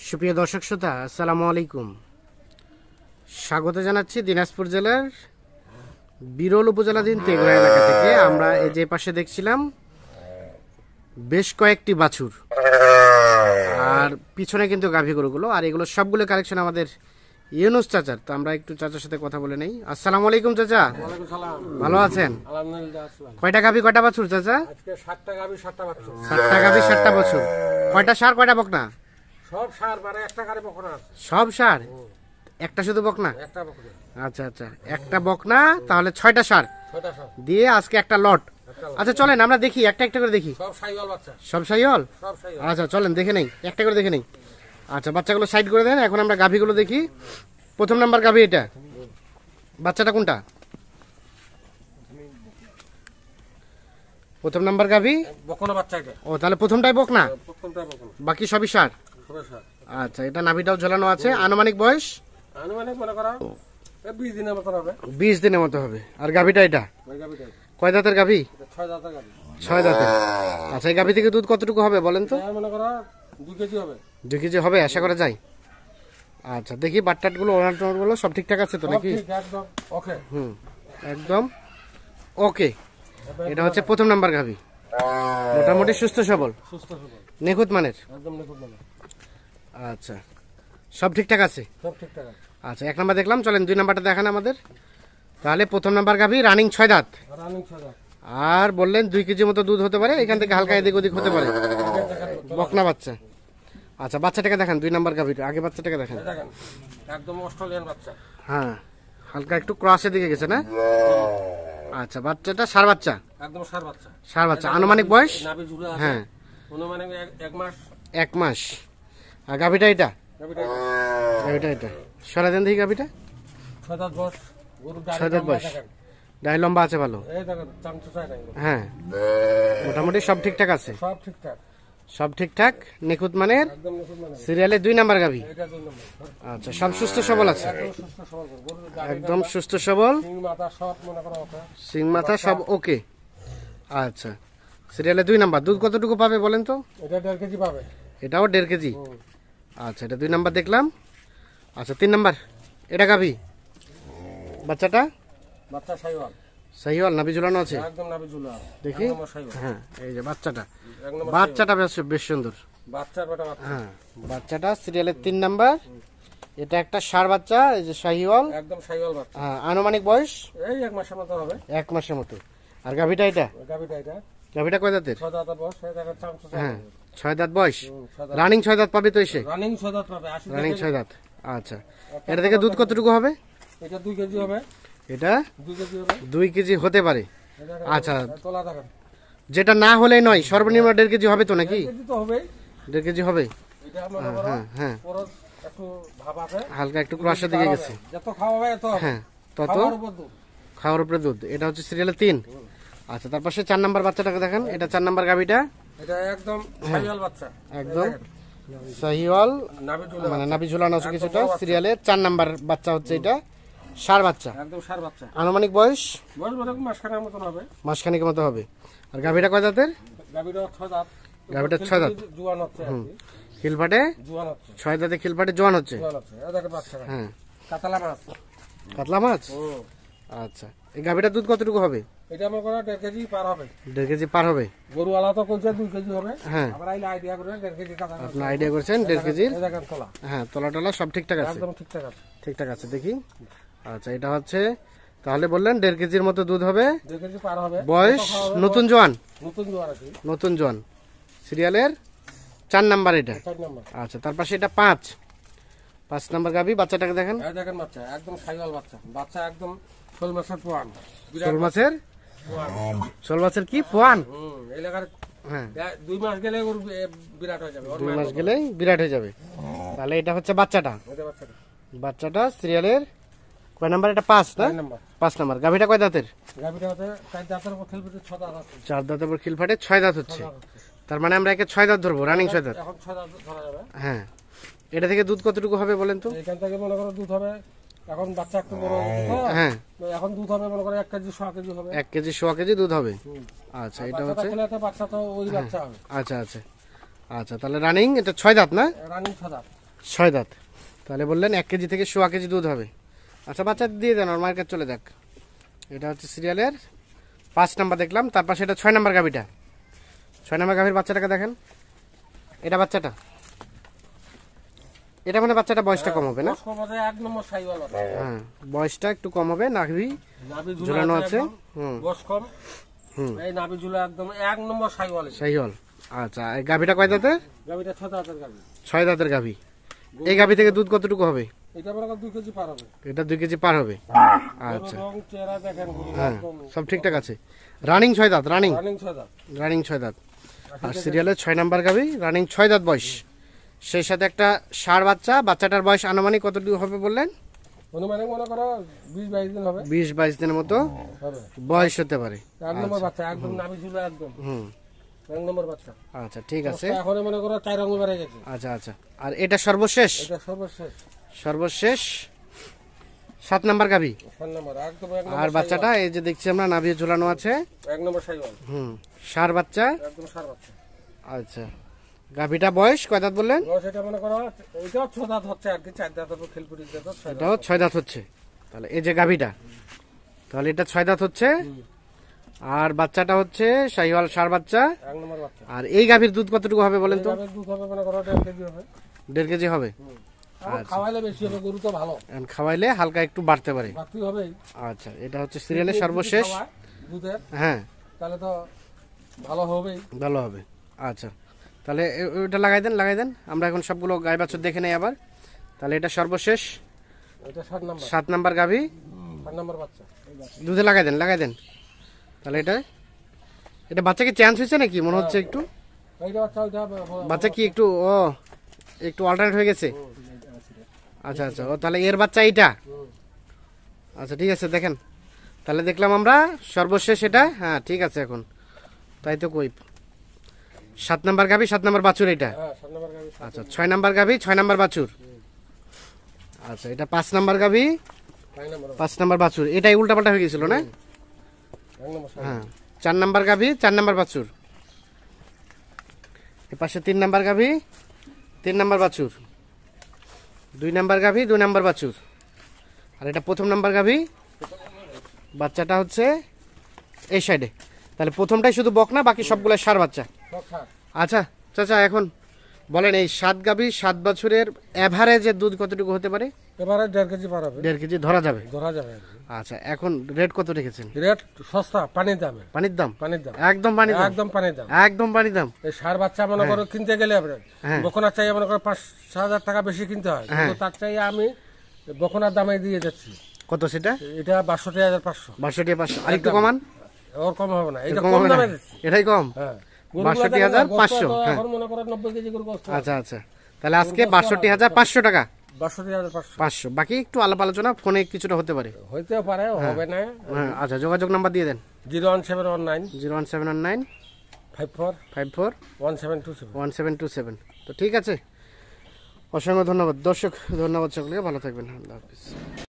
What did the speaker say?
সুপ্রিয় দর্শক শ্রোতা, আসসালামু আলাইকুম। স্বাগত জানাচ্ছি দিনাজপুর জেলার বিরল উপজেলাধীন তেঘরা এলাকা থেকে। আমরা এই যে পাশে দেখছিলাম বেশ কয়েকটি বাছুর, আর পিছনে কিন্তু গাভী গরুগুলো, আর এগুলো সবগুলো কালেকশন আমাদের ইউনুস চাচার। তো আমরা একটু চাচার সাথে কথা বলে নেই। আসসালামু আলাইকুম চাচা, ভালো আছেন? কয়টা গাভী কয়টা বাছুর চাচা? 7টা গাভী 7টা বাছুর। 7টা গাভী 7টা বাছুর। কয়টা ষাঁড় কয়টা বকনা? সব ষাঁড়, মানে একটা গাড়ি বকনা আছে। সব ষাঁড়, একটা শুধু বকনা? একটা বকনা। আচ্ছা আচ্ছা, একটা বকনা, তাহলে 6টা ষাঁড় 6টা ষাঁড় দিয়ে আজকে একটা লট। আচ্ছা চলেন আমরা দেখি, একটা একটা করে দেখি। সব শাইওয়াল বাচ্চা। সব শাইওয়াল? সব শাইওয়াল। আচ্ছা চলেন দেখে নেই, একটা করে দেখে নেই। আচ্ছা বাচ্চাগুলো সাইড করে দেন, এখন আমরা গাভীগুলো দেখি। প্রথম নাম্বার গাভী এটা, বাচ্চাটা কোনটা? প্রথম নাম্বার গাভী বকনা বাচ্চা এটা। ও, তাহলে প্রথমটাই বকনা, প্রথমটাই বকনা, বাকি সবই ষাঁড়। সব ষাঁড়। আচ্ছা, এটা নাভিটাও ঝোলানো আছে। আনুমানিক বয়স আনুমানিক মনে করা 20 দিনের মতো হবে। 20 দিনের মতো হবে। আর গাভীটা এটা ওই গাভীটা কয় দাঁতের গাভী? 6 দাঁতের গাভী। 6 দাঁতের। আচ্ছা, এই গাভী থেকে দুধ কতটুকু হবে বলেন তো? মনে করা 2 কেজি হবে। 2 কেজি হবে আশা করা যায়। আচ্ছা দেখি বাট্টাটগুলো, ওনারগুলো সব ঠিকঠাক আছে তো নাকি? ঠিক একদম ওকে। একদম ওকে। এটা হচ্ছে প্রথম নাম্বার গাভী, মোটামুটি সুস্থ সবল, সুস্থ সবল, নিখুঁত মানের। একদম নিখুঁত মানে। আচ্ছা সব ঠিকঠাক আছে। সব ঠিকঠাক আছে। আচ্ছা, 1 নাম্বার দেখলাম, চলেন 2 নাম্বারটা দেখান আমাদের। তাহলে প্রথম নাম্বার গাভী রানিং 6 দাঁত, রানিং 6 দাঁত। আর বললেন 2 কেজি মতো দুধ হতে পারে, এখান থেকে হালকা এদিক ওদিক হতে পারে, বকনা বাচ্চা। আচ্ছা বাচ্চাটাকে দেখান, 2 নাম্বার গাভীর আগে বাচ্চাটাকে দেখান। দেখেন একদম অস্ট্রেলিয়ান বাচ্চা। হ্যাঁ, হালকা একটু ক্রসের দিকে গেছে না? আচ্ছা, বাচ্চাটা ষাঁড় বাচ্চা, একদম ষাঁড় বাচ্চা। ষাঁড় বাচ্চা। আনুমানিক বয়স? নাভি ঝুলে আছে। হ্যাঁ, অনুমানিক 1 মাস। 1 মাস। আর গাভীটা এটা? গাভীটা গাভীটা এটা সরা দেন দেখি। গাভীটা 6 দাঁত বয়স। গরু 6 দাঁত বয়স, ডাই লম্বা আছে ভালো। এই দেখেন চামচা চাই না। হ্যাঁ, মোটামুটি সব ঠিকঠাক আছে। সব ঠিকঠাক, সব ঠিকঠাক, নিখুঁত মানের। একদম নিখুঁত মানে। সিরিয়ালে 2 নাম্বার গাভী। এটা 2 নম্বর। আচ্ছা, সব সুস্থ সবল আছে, একদম সুস্থ সবল গরু। একদম সুস্থ সবল, সিং মাথা সব মনে করো ওকে। সিং মাথা সব ওকে। আচ্ছা, সিরিয়ালে 2 নাম্বার। দুধ কতটুকু পাবে বলেন তো? এটা 1.5 কেজি পাবে। এটাও 1.5 কেজি। আচ্ছা, এটা 2 নাম্বার দেখলাম। আচ্ছা 3 নাম্বার, এটা গাভী, বাচ্চাটা বাচ্চা শাইওয়াল। শাহিওয়াল, নাভি ঝুলানো আছে একদম নাভি ঝুলে আছে। দেখি। একদম শাইওয়াল। হ্যাঁ, এই যে বাচ্চাটা, এক নম্বর বাচ্চাটা বেশ সুন্দর। বাচ্চা বেটা বাচ্চা। হ্যাঁ, বাচ্চাটা সিরিয়ালের 3 নাম্বার। এটা একটা ষাঁড় বাচ্চা, এই যে শাহিওয়াল। একদম শাইওয়াল বাচ্চা। হ্যাঁ, আনুমানিক বয়স এই 1 মাসের মতো হবে। 1 মাসের মতো। আর গাভীটা এটা? গাভীটা এটা গাভীটা কয় দাঁতের? 6 দাঁত বয়স। এই দেখেন চামচা চাই। হ্যাঁ, 6 দাঁত বয়স। 6 দাঁত। রানিং 6 দাঁত পাবে তো এসে? রানিং 6 দাঁত পাবে। 80 রানিং 6 দাঁত। আচ্ছা, এটা থেকে দুধ কতটুকু হবে? এটা 2 কেজি হবে। এটা 2 কেজি হবে। 2 কেজি হতে পারে। এটা আচ্ছা, তোলা দেখেন। যেটা না হলেই নয়, সর্বনিম্ন 1.5 কেজি হবে তো নাকি? 1 কেজি তো হবেই। 1.5 কেজি হবে। এটা মনে করো হ্যাঁ হ্যাঁ, পুরো একটু ভাব আছে। হালকা একটু ক্রসের দিকে গেছে। যত খাওয়াবে তত হবে। হ্যাঁ, তত খাওয়ার উপর দুধ। খাওয়ার উপরে দুধ। এটা হচ্ছে সিরিয়ালে 3। আচ্ছা, তারপর 4 নাম্বার বাচ্চাটাকে দেখেন। এটা 4 নাম্বার গাভীটা, এটা একদম শাইওয়াল বাচ্চা। একদম শাহিওয়াল, নাভি ঝুলে মানে নাভি ঝুলানো আছে কিছুটা। সিরিয়ালে 4 নাম্বার বাচ্চা হচ্ছে এটা, ষাঁড় বাচ্চা। একদম ষাঁড় বাচ্চা। আনুমানিক বয়স বয়স বলে মাসখানেক মতন হবে। মাসখানেকের মতো হবে। আর গাভীটা কয় দাঁতের? গাভীটা 6 দাঁত। গাভীটা 6 দাঁত। জোয়ান হচ্ছে আর কি। খিলফাটে জোয়ান হচ্ছে। 6 দাঁতে খিলফাটে জোয়ান হচ্ছে। জোয়ান হচ্ছে। এই দেখেন বাচ্চা। হ্যাঁ, কাতলা মাছ। কাতলা মাছ। আচ্ছা, এই গাভীটার দুধ কতটুকু হবে? এটা আমার করা 1.5 কেজি পার হবে। 1.5 কেজি পার হবে। গরুওয়ালা তো কইছে 2 কেজি হবে। হ্যাঁ, আমরা আইলে আইডিয়া করে 1.5 কেজি কাটা। আপনি আইডিয়া করছেন 1.5 কেজির। এই দেখেন তোলা। হ্যাঁ, তলা টলা সব ঠিকঠাক আছে। একদম ঠিকঠাক আছে। ঠিকঠাক আছে দেখি। আচ্ছা, এটা হচ্ছে তাহলে বললেন 1.5 কেজির মতো দুধ হবে। 2 কেজি পার হবে। বয়স নতুন জোয়ান, নতুন জোয়ান আছে। নতুন জোয়ান। সিরিয়ালের 4 নাম্বার এটা। 4 নম্বর। আচ্ছা, তারপর সেটা 5 নাম্বার গাভী। বাচ্চাটাকে দেখেন। এই দেখেন বাচ্চা একদম শাইওয়াল বাচ্চা। বাচ্চা একদম 16 মাসের পোয়ান। শোল মাছের, পোয়ান। শোল মাছের কি পোয়ান? এই লাগার হ্যাঁ, 2 মাস গেলে গরু বিরাট হয়ে যাবে। 2 মাস গেলেই বিরাট হয়ে যাবে। তাহলে এটা হচ্ছে বাচ্চাটা। এটা বাচ্চাটা। বাচ্চাটা সিরিয়ালের কয় নাম্বার? এটা 5 না? 4 নম্বর। 5 নাম্বার। গাভীটা কয় দাঁতের? গাভীটা হচ্ছে 4 দাঁতের উপর খেলবে। 6 দাঁত আছে। 4 দাঁতের উপর খিলফাটে 6 দাঁত হচ্ছে। তার মানে আমরা একে 6 দাঁত ধরবো, রানিং 6 দাঁত। এখন 6 দাঁত ধরা যাবে। হ্যাঁ, এটা থেকে দুধ কতটুকু হবে বলেন তো? এখান থেকে মনে করো দুধ হবে। এখন বাচ্চা একটু বড় হয়েছে। হ্যাঁ, এখন দুধ হবে মনে করো 1 কেজি 100 কেজি হবে। 1 কেজি 100 কেজি দুধ হবে। আচ্ছা, এটা বাচ্চাটা হচ্ছে। খেলে তো বাচ্চা তো ওই বাচ্চা হবে। আচ্ছা আচ্ছা আচ্ছা, তাহলে রানিং এটা 6 দাঁত না? রানিং 6 দাঁত। 6 দাঁত। তাহলে বললেন 1 কেজি থেকে 1.25 কেজি দুধ হবে। আচ্ছা বাচ্চা দিয়ে দেন, ওর মার্কেট চলে যাক। এটা হচ্ছে সিরিয়ালের 5 নাম্বার দেখলাম, তারপর সেটা 6 নাম্বার গাভিটা। 6 নাম্বার গাভির বাচ্চাটাকে দেখেন, এটা বাচ্চাটা, এটা মানে বাচ্চাটা বয়সটা কম হবে না? বয়স্ক বাচ্চা এক নম্বর সাইওয়াল বাচ্চা। হ্যাঁ বয়সটা একটু কম হবে, নাভি নাভি ঝুলানো ঝুলা আছে। একদম বয়স কম। এই নাভি ঝুলা একদম এক নম্বর সাইওয়াল। সাইহল। আচ্ছা এই গাভিটা কয় দাঁতে? গাভিটা 6 দাঁতের গাভি। 6 দাঁতের গাভি। এই গাভি থেকে দুধ কতটুকু হবে? এটা মনে করেন 2 কেজি পার হবে। এটা 2 কেজি পার হবে। আচ্ছা রং চেহারা দেখেন হ্যাঁ একদম সব ঠিকঠাক আছে। রানিং 6 দাঁত, রানিং রানিং 6 দাঁত। রানিং 6 দাঁত। আর সিরিয়ালের 6 নাম্বার গাভি, রানিং 6 দাঁত বয়স। সেই সাথে একটা ষাঁড় বাচ্চা। বাচ্চাটার বয়স আনুমানিক কতটুকু হবে বললেন? অনুমানিক মনে করো 20-22 দিন হবে। 20-22 দিনের মতো হবে। বয়স হতে পারে। এক নম্বর বাচ্চা একদম নাভি ঝুলা একদম এক নম্বর বাচ্চা। আচ্ছা ঠিক আছে। এখন মনে করো 4 আঙ্গুল বেড়ে গেছে। আচ্ছা আচ্ছা। আর এটা সর্বশেষ? এটা সর্বশেষ সর্বশেষ 7 নাম্বার গাভি। 4 নম্বর একদম এক নম্বর। আর বাচ্চাটা এই যে দেখছি আমরা নাভি ঝুলানো আছে। এক নম্বর সাইওয়াল। ষাঁড় বাচ্চা। একদম সার বাচ্চা। আচ্ছা গাভিটা বয়স কয় দাঁত বললেন? বয়স এটা মনে করো এটাও 6 দাঁত হচ্ছে আর কি, 4 দাঁত হবে খেলপুরি দাঁত 6 দাঁত। এটাও 6 দাঁত হচ্ছে। তাহলে এই যে গাভিটা, তাহলে এটা 6 দাঁত হচ্ছে। আর বাচ্চাটা হচ্ছে শাহিওয়াল ষাঁড় বাচ্চা। এক নম্বর বাচ্চা। আর এই গাভির দুধ কতটুকু হবে বলেন তো? গাভীর দুধ হবে মনে করো 1.5 কেজি হবে। 1.5 কেজি হবে। আর খাওয়াইলে বেশি হবে, গরু তো ভালো। এখন খাওয়াইলে হালকা একটু বাড়তে পারে। বাড়তি হবে। আচ্ছা এটা হচ্ছে সিরিয়ালের সর্বশেষ। দুধের হ্যাঁ তাহলে তো ভালো হবেই। ভালো হবে। আচ্ছা তাহলে ওটা লাগাই দেন, লাগাই দেন। আমরা এখন সবগুলো গাই বাছুর দেখে নেই আবার। তাহলে এটা সর্বশেষ এটা 7 নম্বর। 7 নাম্বার গাভি, 4 নম্বর বাচ্চা। দুধে লাগাই দেন, লাগাই দেন। তাহলে এটা এটা বাচ্চা কি চান্স হয়েছে নাকি মনে হচ্ছে একটু? এইটা বাচ্চা ওইটা বাচ্চা কি একটু একটু অল্টারনেট হয়ে গেছে? আচ্ছা আচ্ছা ও তাহলে এর বাচ্চা এইটা। আচ্ছা ঠিক আছে দেখেন। তাহলে দেখলাম আমরা সর্বশেষ এটা। হ্যাঁ ঠিক আছে এখন তাই তো কই 7 নাম্বার গাভি 7 নাম্বার বাছুর এটা। হ্যাঁ 7 নম্বর গাভী। আচ্ছা 6 নাম্বার গাভি 6 নাম্বার বাছুর। আচ্ছা এটা 5 নাম্বার গাভি 5 নম্বর 5 নাম্বার বাছুর। এটাই উল্টাপাল্টা হয়ে গেছিল না? 1 নম্বর হ্যাঁ 4 নাম্বার গাভি 4 নাম্বার বাছুর। এ পাশে 3 নাম্বার গাভি 3 নাম্বার বাছুর। 2 নাম্বার গাভি 2 নাম্বার বাছুর। আর এটা প্রথম নাম্বার গাভি, বাচ্চাটা হচ্ছে এই সাইডে। তাহলে প্রথমটাই শুধু বকনা, বাকি সবগুলো ষাঁড় বাচ্চা। আচ্ছা চাচা এখন বলেন এই 7 গাভি 7 বছরের এভারেজের দুধ কতটুকু হতে পারে? এবারে 1.5 কেজি পার হবে। 1.5 কেজি ধরা যাবে। ধরা যাবে আর কি। আচ্ছা এখন রেট কত রেখেছেন? রেট সস্তা, পানির দামে। পানির দাম? পানির দাম একদম পানির দাম। একদম পানির দাম। একদম পানির দাম। এই সার বাচ্চা মনে করো কিনতে গেলে আপনার বকনা চাই মনে করো 5,000 টাকা বেশি কিনতে হয়, কিন্তু তার চাই আমি বকনার দামে দিয়ে যাচ্ছি। কত সেটা? এটা 62,500। 62,500। আর একটু কমান? ওর কম হবে না, এটা কম কম হবে না? দামে দিচ্ছি। এটাই কম? হ্যাঁ 62,500। হ্যাঁ এখন মনে করো 90 কেজি করে গোস্ত। আচ্ছা আচ্ছা তাহলে আজকে 62,500 টাকা। 62,500 500 বাকি একটু আলাপ আলোচনা ফোনে কিছুটা হতে পারে। হইতেও পারে, হবে না। হ্যাঁ আচ্ছা যোগাযোগ নাম্বার দিয়ে দেন। 01719 01719 54 54 1727। 1727। তো ঠিক আছে, অসংখ্য ধন্যবাদ দর্শক, ধন্যবাদ সকলকে, ভালো থাকবেন, আল্লাহ হাফিজ।